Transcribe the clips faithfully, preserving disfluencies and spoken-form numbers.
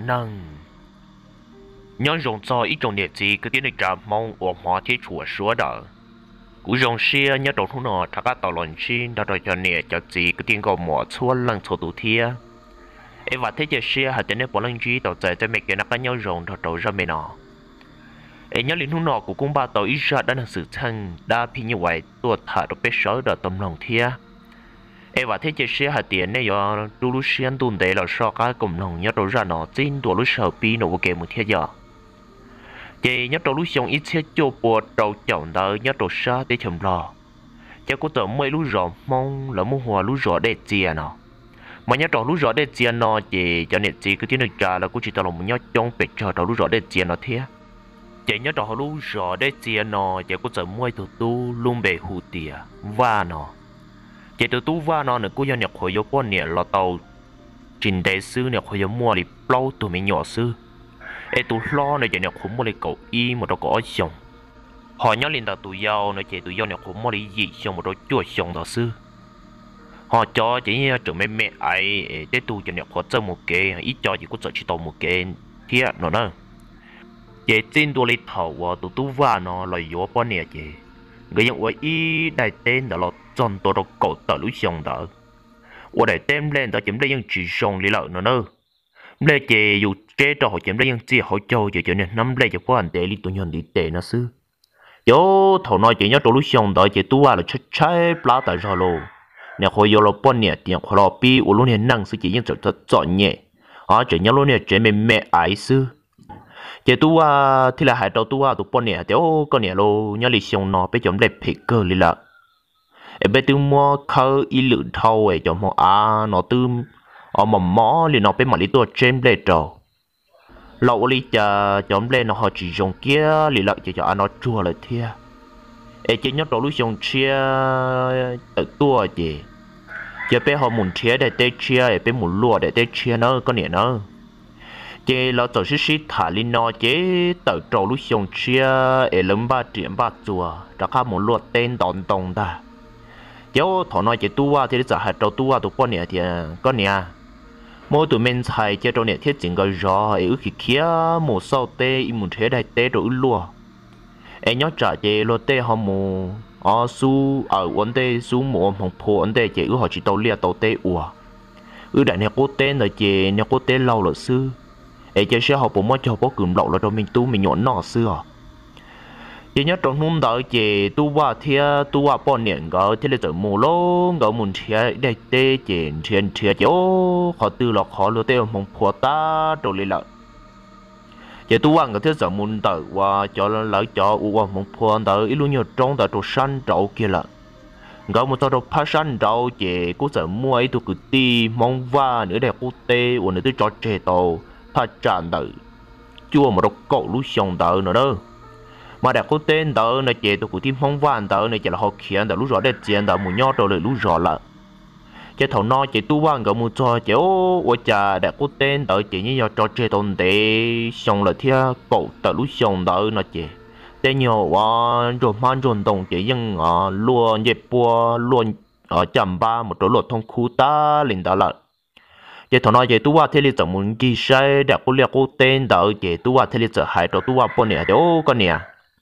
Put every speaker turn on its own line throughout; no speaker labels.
năng nhớ dùng cho ít trong địa chỉ cứ tiếng trả mong ở hóa thế chùa số đó cú dùng xe nhớ trong thùng nọ thằng các tàu lợn xin đã rồi cho nè cho chỉ cứ tiếng gọi mỏ xua lăng số tụ thia em và thế giờ xe hạt tên bỏ lăng duy tàu chạy cho mấy cái nó có nhớ dùng thằng tàu ra bên nọ em nhớ linh thùng nọ của cũng ba tàu ít ra đã là sự thân đã phi như vậy tôi thả được bé sói đợt tầm lòng thia em và thế giờ xe hạt tiền này do đu lúc xuyên tuần đấy là so cái cùng lòng nhớ đầu ra nó trên đua lúc sau pi nó ok một thế giờ chị nhớ đầu lúc xong ít xe cho bộ đầu chọn đỡ nhớ đầu xa để chậm lo cho cô tớ mấy lúc rõ mong là mua hoa lúc rõ để chia nó mà nhớ đầu lúc rõ để chia nó chị cho nên chị cứ tiếng được trả là cô chỉ tao lòng nhớ trong bể cho đầu lúc rõ để chia nó thế chị nhớ đầu lúc rõ để chia nó chị cô tớ mấy tụ tu luôn bể hụt tiền và nó chỉ từ tu va nó nữa cô yêu nhập hội yêu quan niệm là tàu trình đại sư nhập hội yêu mua đi bao tụi mình nhỏ sư, ấy tu lo này chỉ nhập hội mua đi cầu y một đôi có xong, họ nhớ liền là tụi giàu này chỉ tụi giàu nhập hội mua đi gì xong một đôi chuột xong đó sư, họ cho chỉ như trường mẹ mẹ ấy để tu chỉ nhập hội chơi một cái ít cho chỉ có chơi chỉ tàu một cái thiệt nó nữa, chỉ tin tôi lấy thầu và tụi tu va nó là yêu quan niệm gì, người nhận với y đại tên đó là chọn tôi đâu cậu tờ lối xong đó, tôi để tem lên đó chấm đây những chỉ xong lý lợi nữa nữa, đây chỉ dù chế cho họ chấm đây những chỉ họ cho cho cho nên năm đây cho có anh để lý tôi nhận đi tệ nó sư, yo thầu nói chỉ nhớ tôi lối xong đó chỉ tu là chết chết lá tại sao luôn, nè hồi giờ là bọn nè tiền họ là pi u luôn nè năng sư chỉ những chỗ thật chọn nhẹ, à chỉ nhớ luôn nè chỉ mẹ mẹ ái sư, chỉ tu à thì là hai đầu tu à tu bọn nè thì ô con nè lo nhớ lý xong nó bây giờ để phê cơ lý lợi em bé tư mua khơi y lự thâu ấy cho mua à nó tư ở mà mỏ liền nó bé mà lý tua trên bề trầu lậu lý chờ chấm lên nó họ chỉ dùng kia lý lợi chỉ cho anh nó chua lại thia em chỉ nhớ đồ lúc dùng chia tự tua gì giờ bé họ muốn chia để tê chia em bé muốn lúa để tê chia nó có nhẹ nó chỉ là tổ chức sĩ thả lên nó chỉ tự trầu lúc dùng chia em lớn ba triệu ba chùa đã khá muốn lúa tên đòn đồng ta cháu thọ nói chỉ tu thì giờ hạt đầu tu tu quan niệm thì có niệm mỗi tụi mình xài cho trong niệm thiết chỉnh cái rõ ấy khi kia một sau tê một thế đại tê rồi lúa em nhớ trả chế lúa tê họ mù ở su ở vấn đề su mù hồng phô vấn đề chế ư họ chỉ tàu lia tàu tê ủa ư đại này cô tên là chế này cô tên lâu là sư em chế sẽ học bộ môn cho học bộ cửm lậu là trong mình tu mình nhọn nọ xưa chỉ nhớ trong hôm đó chị tu qua thì tu qua bao nhiêu cái thì là từ mù lô cái muốn chơi đây tê chị chơi chơi chỗ họ từ lọc họ lừa tiêu mong phù ta đồ lì lợi chị tu qua cái thứ giờ muốn tới qua cho lỡ cho u qua mong phù tới ít luôn nhiều trong tại đồ săn trâu kia là cái một tàu phát săn trâu chị cũng giờ mua ấy tu cứ ti mong va nữa để cô tê và nữa tôi cho trẻ tàu phát tràn tới chua một đồ cậu lúc xong tới nữa đó mà đã có tên đó này chế tôi cũng tìm phong văn đó này chỉ là họ khiển đó lúc rõ để tiền đó muốn nhau rồi lúc rõ là chế thầu nói chế tu văn cái muốn cho chế ô ô cha đã có tên đó chế như cho chế tôn để xong là thia cậu đó lúc xong đó nó chế tên nhiều quá rồi mang rồi đồng chế nhưng à luôn dẹp bùa luôn ở chậm ba một chỗ lột thông khu ta liền đó là chế thầu nói chế tu văn thế là chẳng muốn ghi sai đã có liệt có tên đó chế tu văn thế là chẳng hại cho tu văn bọn này ô con nè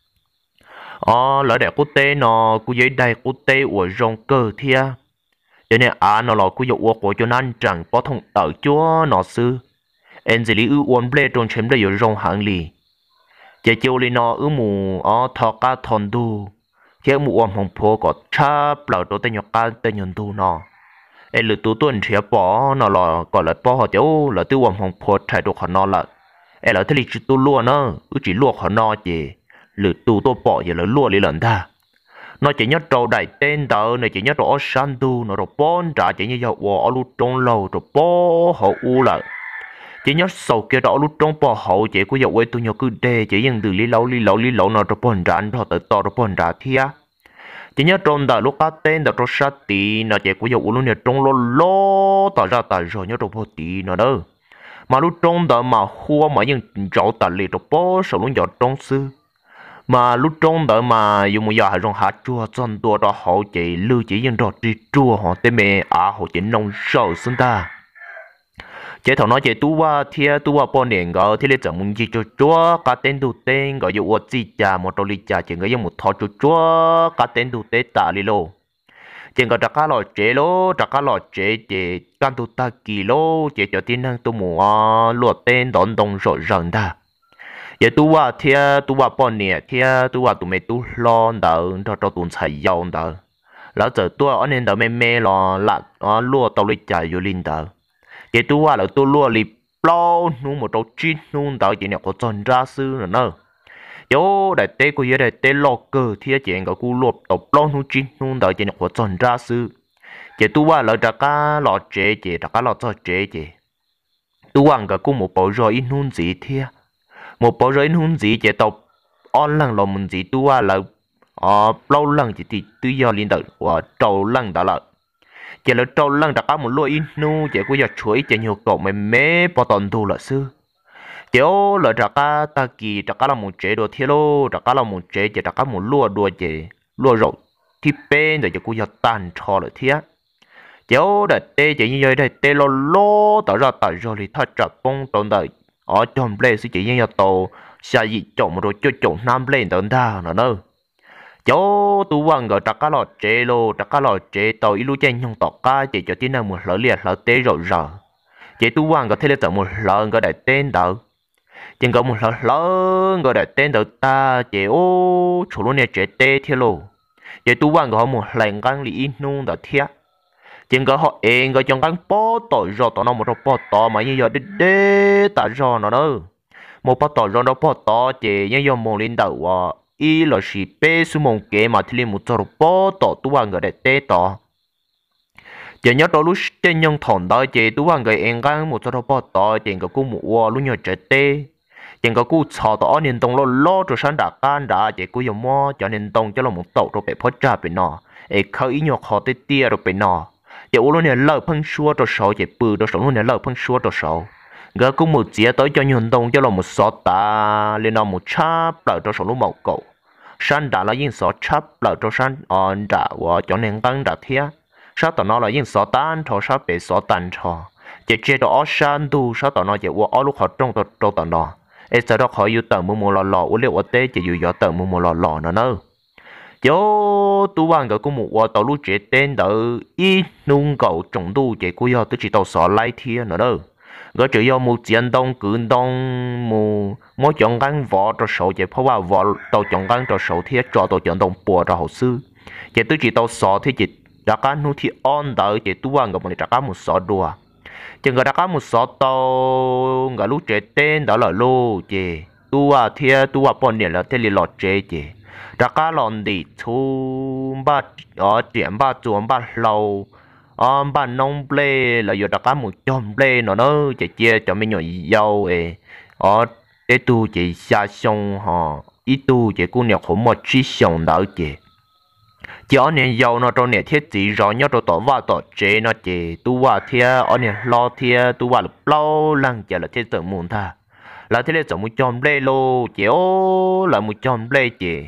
ờ lỡ đẹp quốc tế nó cũng dưới đây quốc tế của rong cơ thia cho nên à nó là cũng dụ của cho nên chẳng có thông ở chúa nó sư em chỉ lý ưu ôn ble trong chém đây ở rong hàng lì chỉ chiều lì nó ưu mù ờ thọ cá thon đu khi mù ôn hồng phố có chắp lỡ đồ tên nhọc cá tên nhon đu nó em lựa tu tuần chia bỏ nó là gọi là bỏ họ chỗ là tiêu ôn hồng phố thay đồ họ nó là em là thế lịch tu luôn nó ưu chỉ luộc họ nó chỉ lựa tu tôi bỏ giờ là lúa đi lần ta nó chỉ nhớ trâu đại tên tờ này chỉ nhớ trâu san tu nó rồi bón trả chỉ nhớ dầu ở lúc trong lâu rồi bó hậu u lại chỉ nhớ sầu kia đó lúc trong bó hậu chỉ có dầu quay tôi nhớ cứ đê chỉ dừng từ lý lâu lý lâu lý lâu nó rồi bón trả nó tới to rồi bón trả thia chỉ nhớ trong đời lúc bắt tên được rồi sát tí nó chỉ có dầu lúc này trong lo lo tỏ ra tại rồi nhớ trâu bó tí nó đâu mà lúc trong đời mà hua mà dừng trâu tại lì rồi bó sầu lúc nhỏ trong sư mà lúc trong đó mà dùng một giờ hay rong hạt chua chân tua đó họ chỉ lưu chỉ dân đó đi chua họ tên mẹ à họ chỉ nông sầu xin ta chế thằng nó chế tu wa thia tu wa bao niên gạo thì lấy chậm muốn chỉ cho chúa cá tên tu tên gọi yêu vật gì chả một đôi chả chỉ gọi yêu một thọ cho chúa cá tên tu tên ta li lô chỉ gọi đặt cá lò chế lô đặt cá lò chế chế can tu ta kỳ lô chế cho tin năng tu mùa luộc tên đón đông rồi rần ta giờ tu wa thia tu wa bao niên thia tu wa tu mày tu lo đỡ cho cho tuần xài dầu đỡ lỡ giờ tôi ở nên đỡ mê mê lo lạ ở lúa tàu lịch chả yêu linh đỡ cái tu là tu lúa lì plau nu một đầu chín nu đỡ chỉ nhặt có tròn ra sư nữa nè yo đại tế của yo đại tế lo cơ thì chuyện cái cú lúa đầu plau nu chín nu đỡ chỉ nhặt có tròn ra sư cái tu là đặc cá lọ chế chế đặc cá lọ cho chế chế tu ăn cái cú một bộ rồi in hun gì thia một bộ rồi in hun gì chế tàu on lăng lò mình gì tu là ờ plau lăng chỉ thì tự do liên đỡ và trâu lăng đó là chỉ là trâu lăng đặc cá một lúa in nu chỉ có giờ chuối chỉ nhiều cậu mày mé bỏ toàn thu là sư kiểu là đặc cá ta kỳ đặc cá là một chế đồ thiết lô đặc cá là một chế chỉ đặc cá một lúa đùa chỉ lúa rộng thì bên rồi chỉ có giờ tàn trò là thiết kiểu để tê chỉ như vậy đây tê lô lô tạo ra tạo ra thì thật chặt bông tồn tại ở trong play sẽ chỉ như vậy tàu xa dị trộn rồi cho trộn nam lên tận ta nữa nữa chỗ tu văn gọi đặc cá lọt chế lô đặc cá lọt chế tàu ilu chen nhung tọt cá chỉ cho tiếng nào một lỡ liệt lỡ tế rồi rồi chỉ tu văn gọi thế là tận một lỡ gọi đại tên đỡ chỉ gọi một lỡ lỡ gọi đại tên đỡ ta chỉ ô chủ luôn này chế tế thế lô chỉ tu văn gọi một lần gang lý nung đỡ thiết chỉ gọi họ em gọi trong gang bó tội rồi tao nó một trong bó tỏ mà như giờ đê đê ta rồi nó đâu một bó tỏ rồi nó bó tỏ chỉ như giờ một linh đầu à y là chỉ bé số mông kế mà thì một chỗ bó tỏ tu ăn người để tê tỏ chỉ nhớ đó lúc trên nhân thằng đó chỉ tu ăn người em gang một chỗ bó tỏ chỉ có cú mua lúc nhớ trẻ tê chỉ có cú chào tỏ nên tông lo lo cho sáng đã can đã chỉ cú dùng mua cho nên tông cho là một tàu rồi bị phốt ra bị nọ ấy khơi nhọ khó tê tia rồi bị nọ chỉ u lúc này lỡ phăng xua cho sầu chỉ bự cho sầu lúc này lỡ phăng xua cho sầu gỡ cú một chia tới cho nhân tông cho là một sọt ta lên nó một chắp lỡ cho sầu lúc màu cậu san đã là những số chấp lỡ cho san on đã và cho nên tăng đã thiết sao tao nó là những số tan thọ sao bị số tan thọ chỉ chế độ san tu sao tao nó chỉ qua ở lúc họ trong tao trong tao nó ấy sau đó họ yêu tao mua mua lò lò uống liệu ở tết chỉ yêu gió tao mua mua lò lò nữa nữa chỗ tu văn cái cũng một qua tao lúc chế tên đỡ ít nung cầu trồng tu chỉ có yêu tôi chỉ tao sợ lại thiên nữa đâu cái chủ yếu một chiến đông cử đông một mỗi chọn gắn võ cho sầu chỉ phá võ tàu chọn gắn cho sầu thiết cho tàu chọn đông bùa cho hậu sư chỉ tôi chỉ tàu sọ thì chỉ đã cá nu thì on đỡ chỉ tu ăn cái một đã cá một sọ đùa chỉ người đã cá một sọ tàu người lúc chế tên đó là lô chỉ tu à thì tu à bọn niệm là thế li lọt chế chỉ đã cá lòn đi thu ba ở triển ba chuồng ba lâu ông bà nông ple là giờ đặt cá một chom ple nó nó chỉ chia cho mấy nhỏ dâu ấy ở để tu chỉ xa sông họ ít tu chỉ cũng nhiều khổ một chi sông đỡ chỉ chỉ ở nền dâu nó trong nền thiết chỉ rõ nhớ trong tổ va tổ chế nó chỉ tu va thia ở nền lo thia tu va là lâu lăng chỉ là thiết tự muốn tha là thế là chọn một chom ple lô chỉ ô là một chom ple chỉ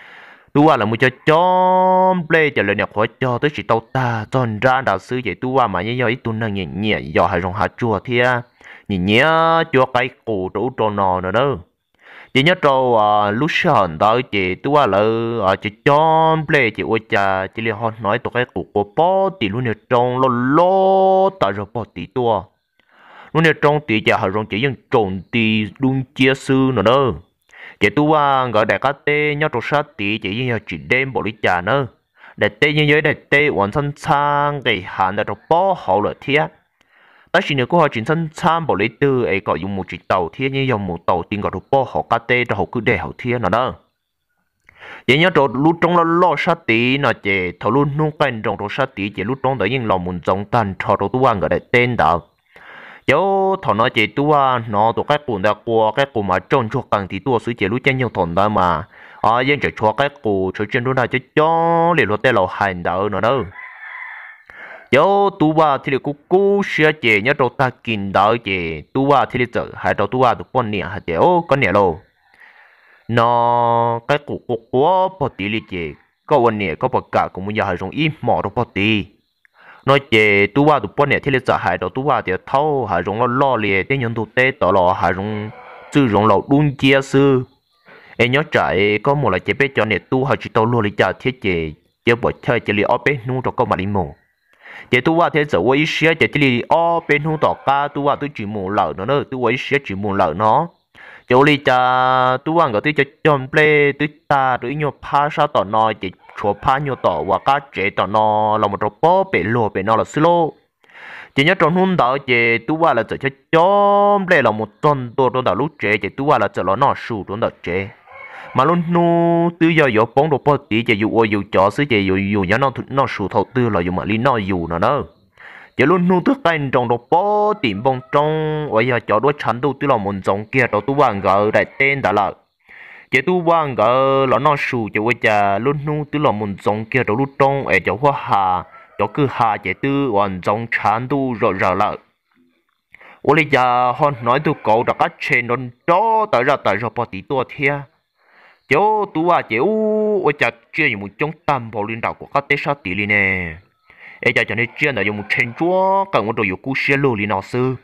tu là một cho chom play cho lên nhập khỏi cho tới chỉ tàu ta chọn ra đạo sư vậy tu mà như vậy tu năng nhẹ nhẹ do hai rong hạt chùa thia nhẹ nhẹ cho cái cổ đủ trò nọ nữa đó chỉ nhớ trâu lúc sờn đó chị tu là ở chỉ chom play chị ôi cha chỉ liền họ nói tụi cái cổ của bó tỷ luôn này trong lo lo tại rồi bó tỷ tua luôn này trong tỷ cha hai rong chỉ những trộn tỷ luôn chia sư nữa đó chỉ tu à gọi đại cá tê nhớ trâu sát tí chỉ như chỉ đêm bộ lý trà nữa để tê như vậy để tê hoàn thân sang cái hạn để trâu bó hậu lợi thiết ta chỉ nhớ có họ chuyển thân sang bộ lý tư ấy có dùng một chỉ tàu thiết như dùng một tàu tiền gọi trâu bó hậu cá tê cho hậu cứ để hậu thiết nữa đó chỉ nhớ trâu lúc trong lo lo sát tí nó chỉ thầu luôn nung canh trong trâu sát tí chỉ lúc trong đó những lòng muốn giống tan cho trâu tu à gọi đại tên đó dấu thằng nó chỉ tua nó tụ cái cuộn đã qua cái cuộn mà trôn cho càng thì tua suy chỉ lúc chân nhiều thằng đó mà à yên chỉ cho cái cuộn cho chân đó cho cho liền lo tay lo hành đạo nữa đâu dấu tua thì cũng cố sửa chỉ nhớ đâu ta kinh đạo chỉ tua thì giờ hai đâu tua được con nhẹ hạt dấu con nhẹ lô nó cái cuộn cuộn quá bỏ tí đi chỉ có con nhẹ có bỏ cả cũng muốn giờ hai trong im mỏ đâu bỏ tí nói về tu qua tu bữa này thì là giờ hai đầu tu qua thì thâu hai rong lo lo liền đến những tu tế đó là hai rong chữ rong lẩu đun chia sư em nhớ chạy có một là chế bé cho này tu hai chỉ tàu luôn lý trả thiết chế chế bỏ chơi chế li ở bên nu cho có mà đi mù chế tu qua thế giờ quay xía chế li ở bên nu tỏ ca tu qua tu chỉ mù lợn nữa nữa tu quay xía chỉ mù lợn nó chỗ li cha tu qua người tu cho chọn ple tu ta tu nhau pa sa tỏ nó chế chúa pa nhau tỏ và cá chế tỏ nó là một trò bó bể lùa bể nó là slow chỉ nhớ trong hôm đó chế tu qua là giờ cho chọn ple là một tuầnตัวtuần đó lúc chế chế tu qua là giờ nó nó sụt tuần đó chế mà luôn nu tư giờ giờ bóng đồ bớt tí chỉ dụ dụ chó xứ chỉ dụ dụ nhớ nó nó sụt thầu tư là dụ mà lý nó dụ nó đó chỉ luôn nu tức tay trong đồ bó tìm bông trong bây giờ chó đuôi chắn tu tư là một giống kia đồ tu vàng gờ đại tên đã là chỉ tu vàng gờ là nó sụt chỉ bây giờ luôn nu tư là một giống kia đồ lúc trong ở chỗ hoa hà chỗ cứ hà chỉ tư hoàn giống chắn tu rồi rồi là ôi bây giờ họ nói tu cậu đã cắt trên đòn chó tới ra tới rồi bỏ tí tua thia chỗ tu à chỗ ôi chả chưa dùng một trong tam bảo lãnh đạo của các tế sát tỷ li nè ấy chả cho nên chưa là dùng một trên chúa cần một đồ dùng cú xe lô li nào sư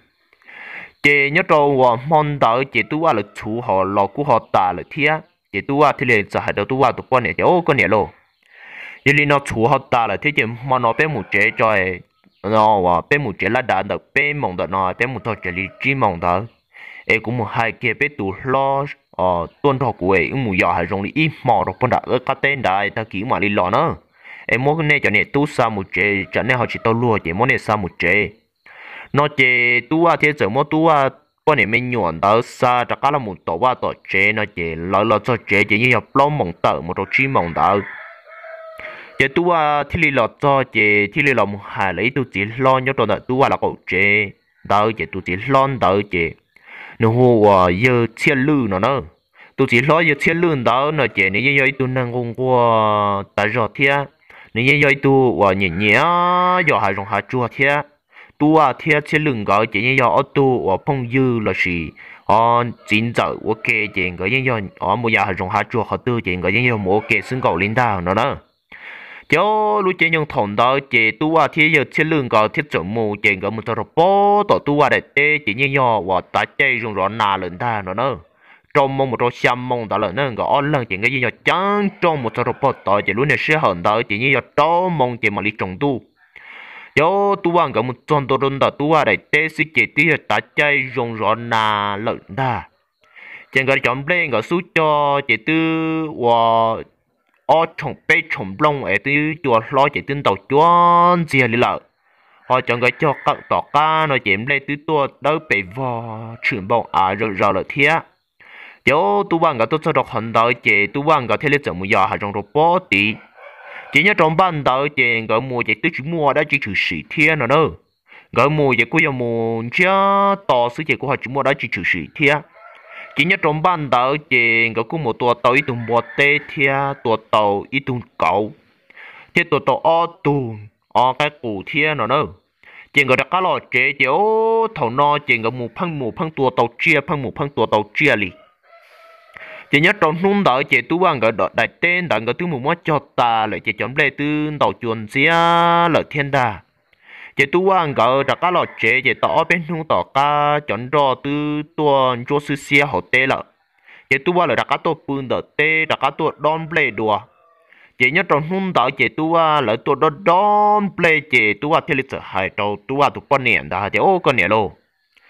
chế nhớ trâu và mong đợi chế tu à là chủ họ lò cú họ tả là thia chế tu à thì là giờ hai đầu tu à tụ quan này chỗ con này lô vì li nó chủ họ tả là thế chế mà nó bé một chế cho nó và bé một chế là đàn được bé mong đợi nó bé một thôi chế li chỉ mong đợi ấy cũng một hai kia bé tụ lo ờ tuần thọ của ấy mù giờ hay dùng đi mò rồi con đã ở các tên đại ta kỹ mà đi lò nữa em muốn cái này cho nên tu sa một chế cho nên họ chỉ tao lùa chỉ muốn này sa một chế nó chế tu à thế giờ muốn tu à con này mình nhọn đó sa cho các là một tổ ba tổ chế nó chế lỡ lỡ cho chế chỉ như là plong mỏng tờ một tổ chi mỏng tờ chế tu à thì li lọ cho chế thì li lọ một hai lấy tu chỉ lo nhớ cho tu à là cậu chế đó chế tu chỉ lo đó chế nó hoa giờ chia lư nó nữa tôi chỉ nói giờ chia lư đó nó chỉ nếu như tôi năng công qua tại rõ thia nếu như tôi và nhẹ nhẹ giờ hai trong hai chua thia tôi à thia chia lư gọi chỉ như giờ tôi và phong dư là gì họ chính giờ ok chỉ cái như giờ ở một giờ hai trong hai chua họ tư chỉ cái như giờ một ok xứng cầu linh đạo nó đó cháu lúc chơi nhung thòng đó chỉ tu à thì giờ chơi lương có thiết chuẩn mù chỉ có một tờ bó tổ tu à để tê chỉ như nhỏ và ta chơi dùng rõ nà lần ta nó nữa trong mong một trò xăm mong đó là nó có on lần chỉ cái gì nhỏ trắng trong một tờ bó tổ chỉ luôn là sẽ hận đó chỉ như nhỏ đó mong chỉ mà đi trồng tu cháu tu à có một tròn tổ đơn đó tu à để tê sẽ chỉ tí là ta chơi dùng rõ nà lần ta chỉ có chọn lên có số cho chỉ tư và ở trong bể trong lông ấy từ chùa lo chỉ tin tàu chuan gì đi lợ họ chọn cái cho các tỏ ca nó chém lên từ tua đỡ bể vò chuyển bông à rồi rồi là thế chỗ tu bằng cái tôi cho đọc hành đạo chỉ tu bằng cái thế là怎么样还trong robot bó tí chỉ nhớ trong ban đạo chỉ cái mua chỉ tôi chỉ mua đã chỉ trừ sĩ thiên rồi nữa cái mua chỉ có yêu mua chứ tỏ sự chỉ có họ chỉ mua đã chỉ trừ sĩ thiên chỉ nhớ trong ban đầu chỉ có cũng một tua tàu ít tùng bọt tê thia tua tàu ít tùng cẩu thì tua tàu o tùng o cái củ thia nó nữa chỉ có đặc cá lò chế chỉ ô thầu no chỉ có một phăng một phăng tua tàu chia phăng một phăng tua tàu chia li chỉ nhớ trong nung đợi chỉ tu bằng cái đại tên đặng cái thứ một món cho ta lại chỉ chọn lấy từ tàu chuồn xía lợi thiên đà chỉ tu ăn cái đặc cá lò chế chỉ tỏ bên nung tỏ cá chọn rõ từ tuần cho sư xia hậu tê lợ chỉ tu ăn là đặc cá to bún đỡ tê đặc cá to đòn ple đùa chỉ nhớ trong nung đợi chỉ tu ăn là to đòn đòn ple chỉ tu ăn thì lịch sử hai trâu tu ăn tu con nền đã chỉ ô con nền lô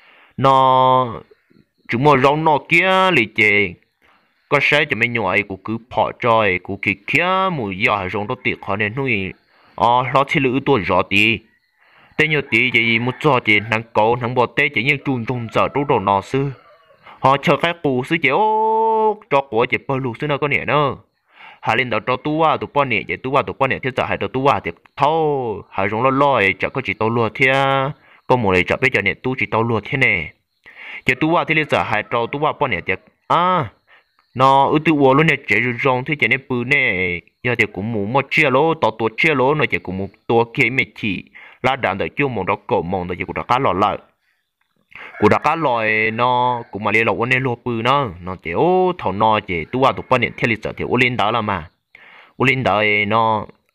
nó chúng mua rau nó kia lì chỉ có sẽ cho mình nhồi cũng cứ bỏ trời cũng kì kia mùi giờ rong đó tiệt khó nên nuôi à nó chỉ lưỡi tuổi rõ tí tên nhiều tí chỉ một trò chỉ năng cầu năng bò tê chỉ như chun chun giờ trú đồ nọ sư họ chờ cái cụ sư chỉ ô cho của chỉ bơi lục sư nó có nhẹ nữa hà lên đầu cho tu à tu bò nhẹ chỉ tu à tu bò nhẹ thiết giờ hai đầu tu à thì thâu hai rong lo loi chả có chỉ tàu lúa thia có một này chả bây giờ nhẹ tu chỉ tàu lúa thế này chỉ tu à thì bây giờ hai trâu tu à bò nhẹ thì à nó ưu tú luôn nè chế rồi rong thì chế này bự nè giờ thì cũng muốn một chia lỗ tao tua chia lỗ nó chỉ cũng một tua kia mệt chỉ là đàn được chưa mong đó cổ mong đó chỉ cũng đã cá lò lại cũng đã cá lòi nó cũng mà lấy lỗ này lỗ bự nó nó chỉ ô thầu nó chỉ tu à tu bao nhiêu thiết lịch sử thì ô lên đó là mà ô lên đó nó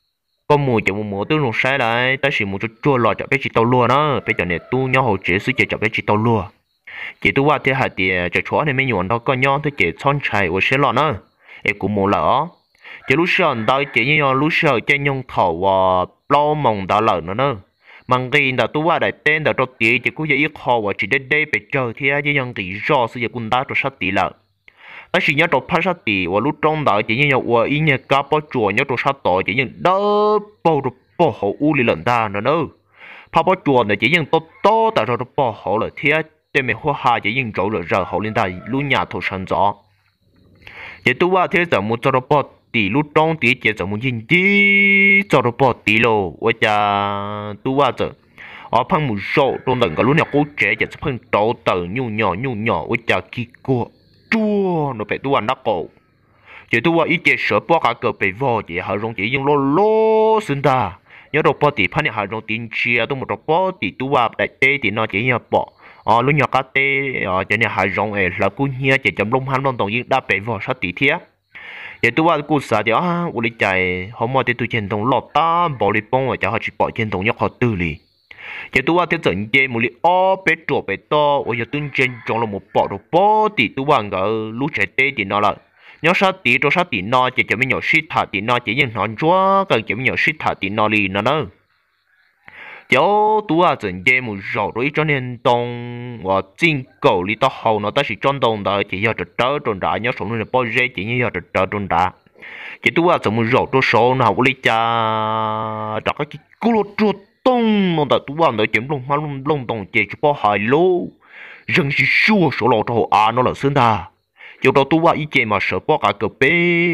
có mùa chỉ mùa mùa tôi luôn sai lại ta chỉ mùa cho chua lò cho bé chỉ tàu lúa đó bây giờ này tu nhau hậu chế sư chỉ cho bé chỉ tàu lúa chỉ tu qua thế hạt thì cho chó này mấy nhuận đó có nhau tôi chỉ chọn chạy và sẽ lọ nữa em cũng mua lỡ chỉ lúc sau đó chỉ như nhau lúc sau trên nhung thầu và lâu mong đã lỡ nữa nữa mang cái đã tu qua đại tên đã cho tiền chỉ cũng ít khó và chỉ đến đây bị chờ thì ai những cái rõ sự cũng đã cho sát tỷ lợ ta chỉ nhớ cho phát sát tỷ và lúc trong đó chỉ như nhau và ý nhớ cá bao chuột nhớ cho sát tổ chỉ những đỡ bao được bao hậu u lì lần ta nữa nữa phát bao chuột này chỉ những to to tại cho bao hậu là thì tên mình hoa hà chỉ những chỗ là giờ hậu lên ta lúc nhà thổ sản gió chỉ tu qua thế giờ muốn cho nó bao tỷ lúc trong tỷ chỉ giờ muốn nhìn tí cho nó bao tỷ lô và cha tu qua giờ ở phăng một số trong đằng cái lúc nào cố trẻ chỉ phăng trâu tờ nhu nhỏ nhu nhỏ với cha kia cô chua nó phải tu qua nắp cổ chỉ tu qua ít chỉ sợ bao cả cờ bị vò chỉ họ rong chỉ dùng lô lô xin ta nhớ đồ bao tỷ phăng họ rong tiền chia tôi một đồ bao tỷ tu qua đại tê thì nó chỉ nhớ bỏ ờ lúc nhỏ cá tê ờ cho nên họ rong ấy là cú nhia chỉ chấm lông ham lông đồng nhưng đã bị vò sát tỷ thiệt giờ tôi qua cú sa thì à tôi đi chạy họ mua thì tôi trên đồng lọt ta bỏ đi bông rồi cho họ chỉ bỏ trên đồng nhóc họ tư li giờ tôi qua thì trận chơi một li ó bé trộn bé to rồi giờ tôi trên trong là một bỏ đồ bó thì tôi qua ngờ lúc chạy tê thì nó là nhớ sát tí cho sát tí nó chỉ cho mình nhỏ shit thả tí nó chỉ những hắn chúa cần chỉ mình nhỏ shit thả tí nó li nó nữa cháu tôi qua trận chơi một rõ rồi cho nên đồng và chính cầu li to hậu nó ta chỉ trong đồng đó chỉ giờ trở trở trong đó nhớ sống là bao giờ chỉ như giờ trở trở trong đó chỉ tôi qua trận một rõ cho số nào cũng li cha đó cái cú lột chuột tông nó đã tôi qua nó chém lông hoa lông lông đồng chỉ cho bao hài lô rừng chỉ xua số lọ cho họ à nó là sơn ta chiều đó tôi qua ý chế mà sợ bao cả cờ bé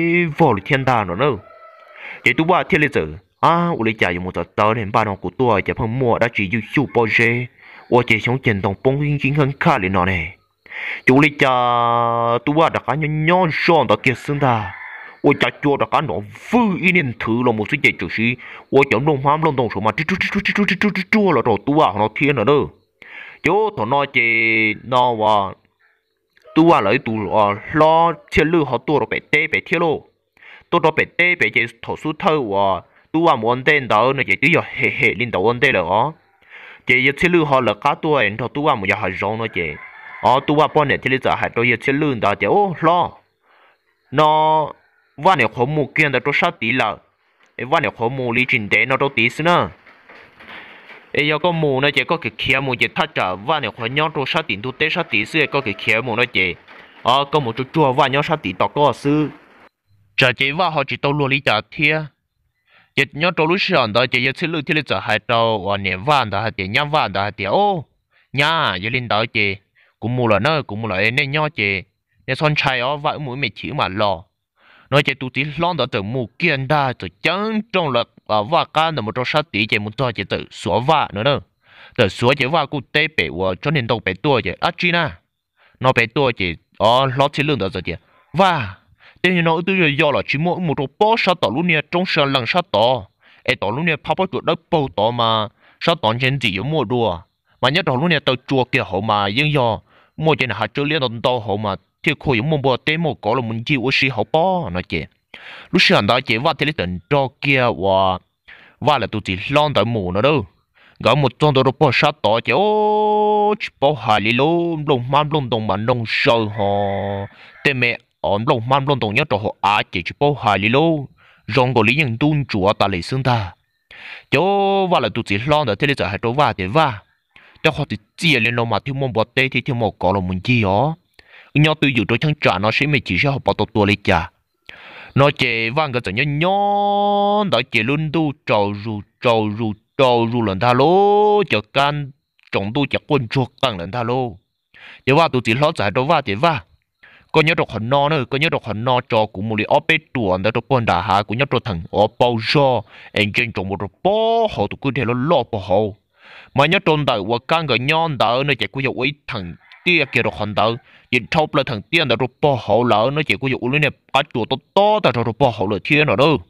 vô lịch thiên đàng nữa nữa chỉ tôi qua thiên lý tử à我理解有冇就到年八年古多就碰摸到只有小波些我只想见到帮已经很卡里了呢就理解tôi qua đặc cái nhỏ nhỏ đó kia xứng ta我家做đặc cái nó vui ý niệm thử là một sự kiện就是我讲弄花弄东什么，这这这这这这这这这了，都啊，那天了都，就他那些那话，都啊来都啊，那铁路好多了白带白铁路，多到白带白这投诉头啊，都啊冇安定到，那些都要嘿嘿领导安定了啊，这一铁路好了，加多人头都啊冇要还让那些，啊都啊半年铁路就还到一铁路到这哦，那那วันนี้ข้อมูลเกี่ยวกับตัวชาติละไอ้วันนี้ข้อมูลลิจินเดนเราตัวตีสินะไอ้ยาก็มูนะเจ๊ก็คือเขียมูเจ๊ถ้าจะวันนี้ข้อย้อนตัวชาติตัวเตชาติสิก็คือเขียมูนะเจ๊อ๋อก็มูจะจั่ววันย้อนชาติต่อก็ซื้อจะเจ๊ว่าเขาจะตัวรัวลิจ่าเทียเจ๊ย้อนตัวรู้เสียงแต่เจ๊ยังซื้อที่ลิจ่าให้ตัววันนี้วันแต่เจ๊ย้อนวันแต่เจ๊โอ้ย้าอย่าลินต่อเจ๊กูมูละเนอะกูมูละไอ้เนี่ยย้อนเจ๊เนี่ยสนใจอ๋อว่ามือไม่ถือมาหรอnói chơi tụi tí lon đó từ mù kiên đa từ chân trong lực và va can từ một trong sát tí chơi một trò chơi từ xóa va nữa đâu từ xóa chơi va cũng tê bể và cho nên đâu bể tua chơi Argentina nó bể tua chơi ở lót chơi lương đó rồi chơi va tên như nó tôi giờ do là chỉ mỗi một trong bó sát tỏ luôn nè trong sân lần sát tỏ ấy tỏ luôn nè phá bó chuột đất bầu tỏ mà sát tỏ trên gì ở mua đùa mà nhớ tỏ luôn nè tàu chùa kia hậu mà nhưng do mua trên hạt chơi liên tàu hậu mà thì khối những môn bò tế một có là muốn chịu oxy hậu bò nói chị lúc sáng đó chị vào thì lấy tận cho kia và và là tụi chị lon tới mù nữa đâu gõ một trong đó bò sát tỏ chị ô chỉ bò hải lý lô lồng mam lồng đồng mà nông sờ họ tên mẹ ổn lồng mam lồng đồng nhớ cho họ á chị chỉ bò hải lý lô rong có lý những tuôn chúa ta lấy xương ta chỗ và là tụi chị lon tới thì lấy giờ hai chỗ và thì và cho họ thì chia lên nó mà thiếu môn bò tế thì thiếu một có là muốn chi ó nhau tôi dự cho thằng trả nó sẽ mới chỉ sẽ học bảo tồn tua lấy trả nó chế vang cái gì nhá đó chế luôn tu trầu ru trầu ru trầu ru lần thà lô cho can trồng tu chặt quân chuột tăng lần thà lô đểว่าtôi chỉ lo giải đóว่าđểว่าcó nhớ được hòn no nữa có nhớ được hòn no cho cũng một lý ốp bê tuồng đó cho quân đà hà cũng nhớ được thằng ốp bao giờ anh trên trồng một bó họ tụi cứ thế nó lo bao họ mà nhớ trồng đời và can cái nhon đời nó chỉ có dấu ấy thằng tia kia được hòn đời nhìn thâu là thằng tiên đã được bỏ hậu lỡ nó chỉ có dụ lên này bắt chuột to to đã được bỏ hậu lỡ thiên rồi đâu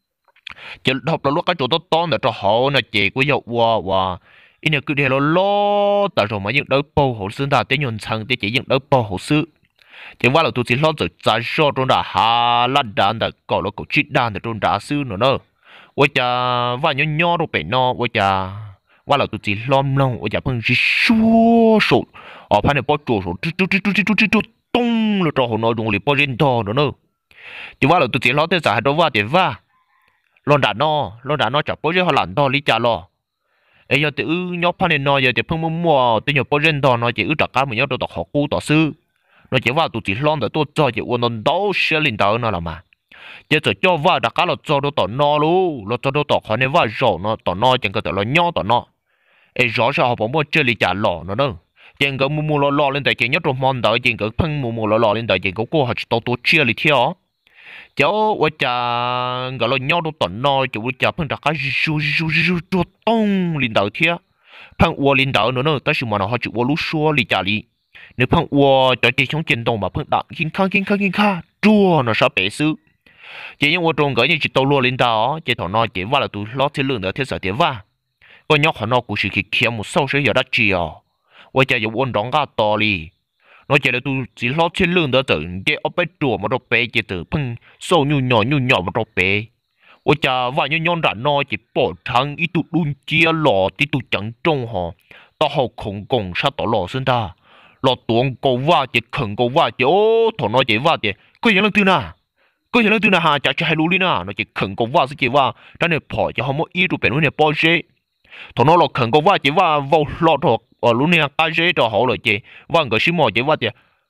chỉ thâu là lúc cái chuột to to đã cho hậu nó chỉ có dụ qua qua in là cứ để nó lo tại rồi mà những đỡ bỏ hậu xương ta tới nhon sang tới chỉ những đỡ bỏ hậu xứ chỉ qua là tôi chỉ lo rồi trả số trong đã hà lát đàn đã có là cổ chít đàn để trong đã xứ nữa đâu 我家娃nhỏ nhỏ都被nó我家娃了都只乱弄我家碰是说手哦怕你包着手吱吱吱吱吱吱吱咚了之后nó dùng里包人to nữa nữa thì娃了都只老在在都娃的娃lon đã nó lon đã nó chả bao giờ họ làm to lý cha lo ấy giờ từ nhóc pan này nó giờ từ phong mua mua từ nhóc bao giờ to nó chỉ ư trả cá mình nhóc đồ học cũ tổ sư nó chỉ vào tụi chỉ lon để tôi cho chỉ uốn nó đấu xe lên đầu nó là mà giờ cho cho vào trả cá là cho đồ tỏ nó luôn là cho đồ tỏ khỏi này vào rồi nó tỏ nó chẳng có tỏ là nhóc tỏ nó ấy rõ ràng họ bảo mua chơi lý cha lọ nó nữa chẳng có mua mua lọ lọ lên tại chỉ nhóc đồ mòn đợi chẳng có phong mua mua lọ lọ lên tại chỉ có cô họ tao tôi chia lý theo cháu ở cha gọi là nhau đâu tận nói chú cha phân ra cái ru ru ru ru tông linh đạo thiệt phân uo linh đạo nữa nữa, ta chỉ mà nó họ chịu uo lú xua li cha li nếu phân uo cho chỉ trong chiến đấu mà phân đạo kinh khang kinh khang kinh khang chua nó sao bể sư chỉ những uo trong cái như chỉ tàu lúa linh đạo chỉ thằng nó chỉ vào là tụi lót thế lượng nữa thế sao thế va còn nhau họ nó cũng chỉ khi một sau sẽ giờ đã chiều uo cha dùng uốn đóng gà to li nó chỉ là tu chỉ lo trên lưng đó tự cái ở bên chùa mà đâu bé chỉ từ phăng sâu nhu nhỏ nhu nhỏ mà đâu bé ôi cha vài nhu nhon rạn nó chỉ bỏ thằng ít tu đun chia lò tí tu chẳng trông họ tao học không cùng sao tao lò xin ta lò tuồng cầu va chỉ khẩn cầu va chỉ ô thằng nó chỉ va chỉ có gì lần tư na có gì lần tư na hà chả chả hay lú đi na nó chỉ khẩn cầu va sẽ chỉ va cho nên bỏ cho họ mỗi ít tu bền luôn này bỏ chế thằng nó lò khẩn cầu va chỉ va vào lò thuộc ở lúc này cái gì đó hậu rồi chị vâng cái gì mà chị vâng thì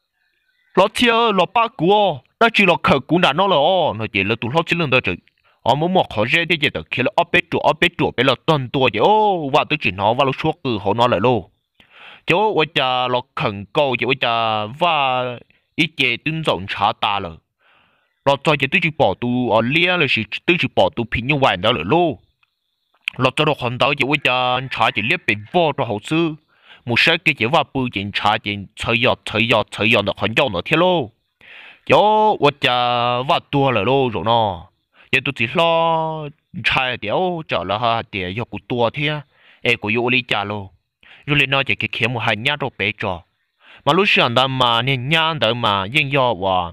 lót chia lót ba cua đó chỉ lót khởi cú đã nó là ô nó chỉ là tụi lót chỉ lưng đó chứ ở mỗi một họ dễ thì chỉ được khi là ốp bết trụ ốp bết trụ bây là tuần tua chứ ô và tôi chỉ nó và lúc suốt từ họ nó lại luôn chỗ bây giờ lót khẩn cầu chứ bây giờ và ít chế tương rộng trả ta rồi lót cho chỉ tôi chỉ bỏ tụ ở lia là chỉ tôi chỉ bỏ tụ pin như vậy đó rồi luôn lót cho được hoàn đó chỉ bây giờ trả chỉ liếc bị vô cho hậu sư một số cái chế vào bưu chính trả tiền chơi giọt chơi giọt chơi giọt nó很giọt nó thiết lô yo tôi giờ vào tua rồi lô rồi nó giờ tôi chỉ lo chạy đéo trở là ha để yo cụ tua thế ê cụ yo đi trả lô rồi lên nó chỉ cái kiếm một hai nhát rồi bé trò mà lúc sáng đó mà nên nhang đó mà yên yo và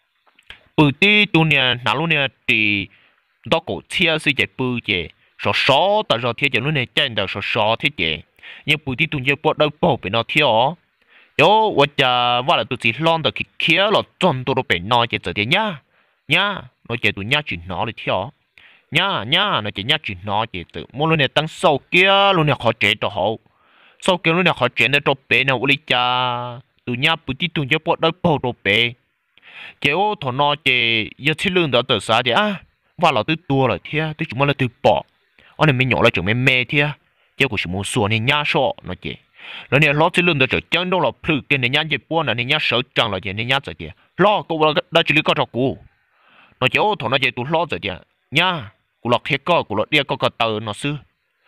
bưu tí tu nè nào lúc nè thì đó cổ chia sự chạy bưu chế số số tại sao thế chế lúc này trên đó số số thế chế nhưng bùi tí tụi nhớ bỏ đâu bỏ bên nó thiếu, yo, tôi giờ vào là tụi chỉ lon được cái kia là chọn tụi nó bên nó chỉ tự nhá, nhá, nó chỉ tụi nhá chuyện nó để thiếu, nhá nhá, nó chỉ nhá chuyện nó chỉ tự, mỗi lần này tăng sau kia lúc này khó chế cho họ, sau kia lúc này khó chế để cho bên nào uli cha, tụi nhá bùi tí tụi nhớ bỏ đâu bỏ đâu bên, kiểu thằng nó chỉ giờ chỉ lương đó tự sao thì à, vào là tụi tua rồi thiếu, tụi chúng nó là tụi bỏ, anh em mình nhỏ là chúng mình mê thiếu giờ cũng chỉ muốn xuân thì nhá sọ nó chị, rồi nè lo chỉ lương được chân đâu là phứ cái này nhá chỉ buôn là này nhá sợ chẳng là gì này nhá gì lo cô là đã chỉ lý có cho cô, nó chỉ ô thằng nó chỉ tụi lo rồi chị nhá, cô lọt hết có cô lọt đi có cái tờ nó xứ,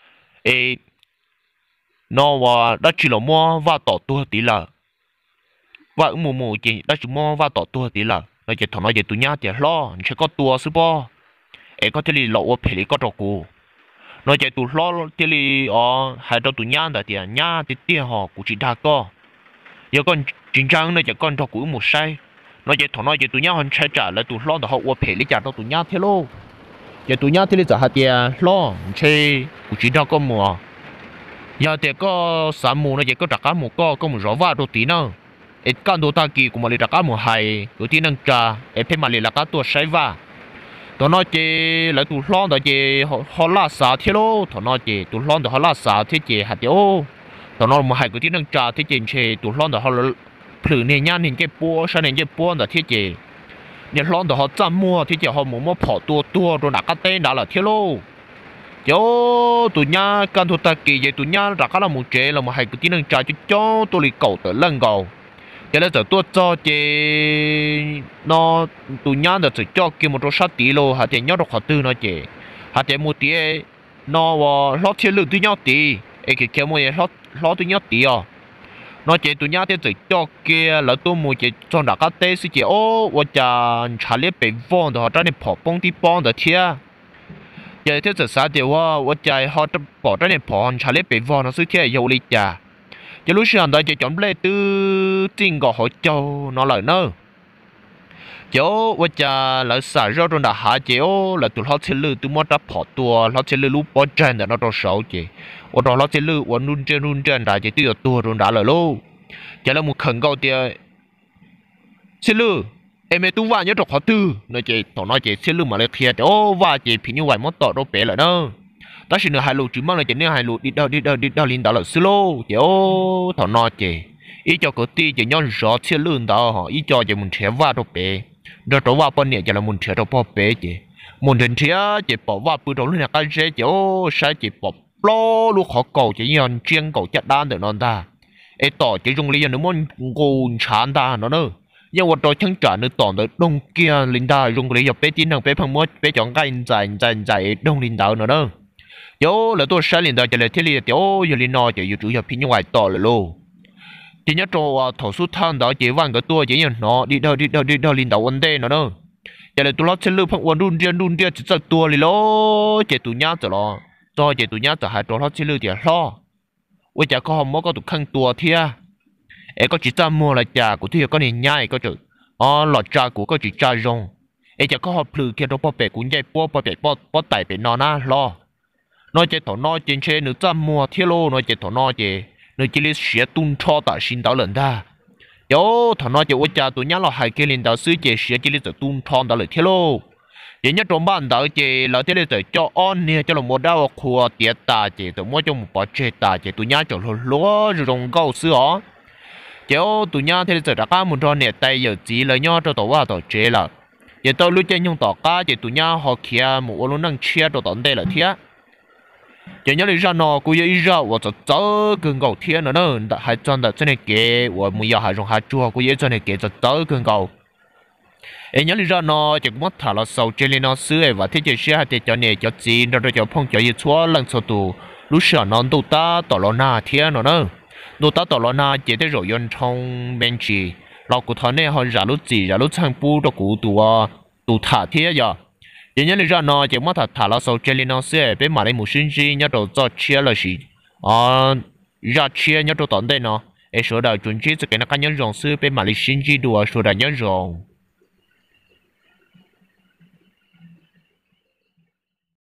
ê, nó và đã chỉ là mua và tỏ tua tí là, và mù mù chị đã chỉ mua và tỏ tua tí là, nó chỉ thằng nó chỉ tụi nhá chỉ lo, chỉ có tua xứ bo, ê có thể lý lộ phải lý có cho cô nó chạy tụi lo thì li ở hai đứa tụi nhang đó thì nhang thì tiền họ cũng chỉ đa co giờ con chính trang nó chạy con cho cũng một sai nó chạy thằng nó chạy tụi nhang họ chạy trả lại tụi lo đó họ qua phải lý trả cho tụi nhang thế luôn giờ tụi nhang thì lý trả hai tiền lo chơi cũng chỉ đa co mùa giờ thì có sản mùa nó chạy có trả cá mùa co có một rõ va đồ tí nữa ít căn đồ ta kỳ cũng mà lý trả cá mùa hay đồ tí năng trả ít phải mà lý là cá tua sai va tụi nó chỉ lại tụi lon đó chỉ họ họ lá xả thế lô tụi nó chỉ tụi lon đó họ lá xả thế chỉ hạt tiêu tụi nó mà hai cái tí năng trà thế chỉ chỉ tụi lon đó họ phử này nhá nên cái búa sang nên cái búa đó thế chỉ nên lon đó họ chăm mua thế chỉ họ muốn mua bỏ tua tua rồi đặt cái tên đó là thế lô chỗ tụi nhá căn thuộc ta kỳ vậy tụi nhá đặt cái là một chế là một hai cái tí năng trà cho cho tôi đi cầu tới lần cầu cho nên giờ tôi cho chị nó tụi nhá được cho kia một số sát tí lô hạt tiền nhớ được họ tư nó chị hạt tiền một tí nó vào lót tiền lượng tụi nhá tí ấy cái kia một lót lót tụi nhá tí à nó chị tụi nhá thì tự cho kia là tôi mua chị cho đặt cái tê sĩ chị ô tôi chả trả lấy bị vong đó họ cho nên bỏ bông tí bông đó thia giờ thế giờ sao thì tôi tôi chả họ bỏ cho nên bỏ trả lấy bị vong nó sẽ thia yêu lý chả giờ lúc sáng đó chỉ chọn lấy từ tiền của họ châu nó lại nữa chỗ vợ cha là xả rau trong đã hạ chỗ là tụi họ chơi lư tụi mua đắp bỏ tua họ chơi lư lúc bỏ chân để nó cho xấu chứ ở đó họ chơi lư ở nôn trên nôn trên đã chỉ tiêu tua trong đã là lâu chả là một khẩn cầu tiền chơi lư em ấy tu vả nhớ đọc họ tư nói chị tao nói chị chơi lư mà lại thiệt ô vả chị phí như vậy mất tọt đâu bé lại đâu ta chỉ nửa hai lô chỉ mang lại chỉ nửa hai lô đi đâu đi đâu đi đâu linh đạo là xí lô chị ô tao nói chị ý cho cái ti chỉ nhon rõ chơi lư đó họ ý cho chị mình trẻ vả đâu bé đó đó vào bên này chỉ là muốn chơi đâu bỏ bé chứ muốn đến thế chỉ bỏ vào bữa đó lúc nào cái gì chứ sai chỉ bỏ lo lúc họ cầu chỉ nhon chuyên cầu chất đan được non ta ấy tỏ chỉ dùng lý nó muốn ngon chán ta nó nữa nhưng mà đó chẳng trả nữa tỏ được đông kia linh ta dùng lý nhập bé tin thằng bé phăng mất bé chọn cái dài dài dài đông linh đạo nữa nữa yo là tôi sai linh đạo chỉ là thế li tiểu yo linh nói chỉ yo chủ yếu pin ngoài tỏ là lô chỉ nhớ cho thầu số thang đó chỉ vàng cái tua chỉ nhớ nó đi đâu đi đâu đi đâu linh đạo vấn đề nó nữa giờ là tụi nó chơi lưu phong quân run riêng run riêng chỉ chơi tua li lô chỉ tụi nhá rồi lo cho chỉ tụi nhá rồi hai tụi nó chơi lưu thì lo bây giờ có không có tụi khăn tua thia ấy có chỉ ta mua là trà của thia có nên nhai có chữ ờ lọt trà của có chỉ trà rong ấy giờ có học lừa kia đâu bao bể cũng dây bao bao bể bao bao tải bể nó na lo nói chỉ thằng nó trên xe nữa ta mua thia lô nói chỉ thằng nó chỉ nơi chỉ lấy xe tung cho ta xin đạo lần ta yo thằng nó chỉ ôi cha tụi nhá là hai cái linh đạo sư chỉ xe chỉ lấy tự tung cho đạo lần thia lô chỉ nhớ trong ban đạo chỉ là thế để cho on nè cho là một đau khua tiệt ta chỉ tụi mua cho một bao chế ta chỉ tụi nhá cho lúa lúa rồi rong gạo sữa chéo tụi nhá thế giờ đã cá một tròn nè tay giờ chỉ là nhá cho tàu vào tàu chế là giờ tao lúc chơi nhung tàu cá chỉ tụi nhá họ kia một luôn năng chia cho tận đây là thế giờ nhớ lấy ra nó cũng giờ ra và cho cho cơn gạo thiên nữa nữa hai chân đã cho nên kế và muốn giờ hai rong hai chua cũng giờ cho nên kế cho cho cơn gạo em nhớ ra nó chỉ mất thả là sầu trên lên nó xưa và thế giới sẽ để cho nè cho gì nó cho phong cho yêu chúa lần sau tù lúc sợ nó tụ ta tỏ lo na thiên nó nữa tụ ta tỏ lo na chỉ để rồi yon trong bên chỉเราcụ thọ này họ giả lúc gì giả lúc sang pu cho cụ tụ tụ thả thiên giờ em nhớ ra nó chỉ mất thả thả là sầu trên lên nó xưa bên mà lấy một sinh gì nhớ đầu cho chia là gì à ra chia nhớ đầu tận đây nó em số đầu chuẩn chỉ cái nó cá nhân rồng xưa bên mà lấy sinh gì đùa số đầu nhớ rồng